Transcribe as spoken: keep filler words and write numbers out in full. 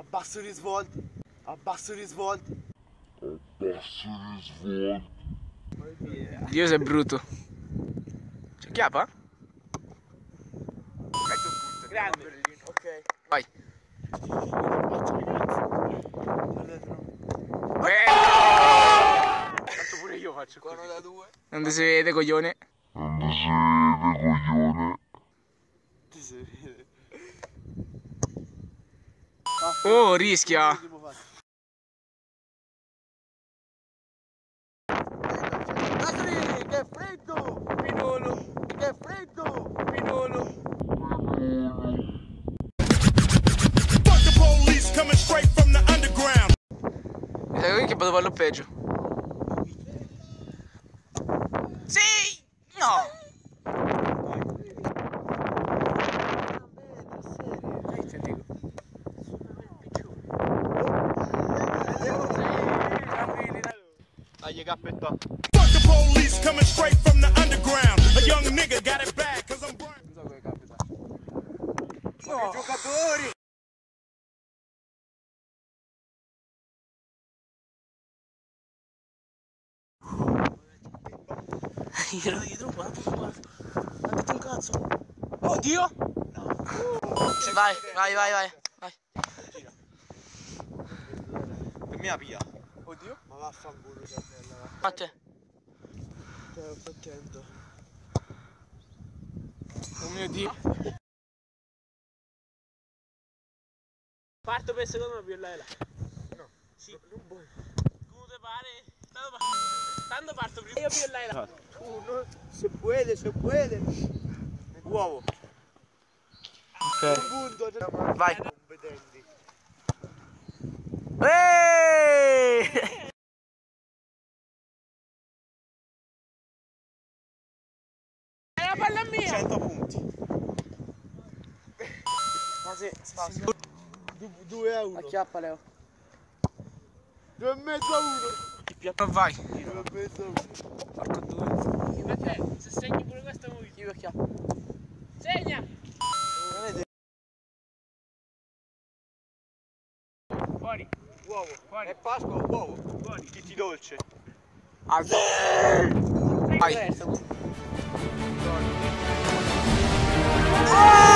Abbasso i risvolti. Abbasso i risvolti. Abbasso i risvolti. Dio sei brutto. C'è chiappa? Metto un punto. Grande. Ok. Vai. Tanto pure io faccio così. Da due. Non ti si vede, coglione. Non ti si vede, coglione. Ti si vede. Oh, rischia. Che è freddo! Pinolo! Che è freddo! Pinolo! Fuck the police coming straight from the underground. Mi sa che potevo farlo peggio. Sì! No! Dai, cappetta. Fuck the police coming straight from the underground. A young nigga got it bad cause I'm burnt. Non so come capita. No. I giocatori! Ero dietro, guarda, guarda. Ha detto un cazzo. Oddio! No. Vai, vai, vai, vai. Vai. Per me la pia. Oddio. Ma vaffanculo, cervella. A te. Cioè, sto attento. Oh mio Dio. Parto per il secondo piollela. No. Sì. Non vuoi. Come te pare? Tanto parto, tanto parto prima io piollela. Uno. Se puede, se puede. Uovo. Ok. Un punto. Vai. Competenti. Eeeh! È la palla mia! cento punti. Ma sì, sì. due a uno. Acchiappa Leo. due e mezzo a uno. Ma vai. due e mezzo a uno. Porco due. Perché? Se segni pure questo è Io acchiappo. segna! Fuori! Uovo. Fuori. È Pasqua o uovo? Fuori! Chitti dolce. Alto. Vai. Vai!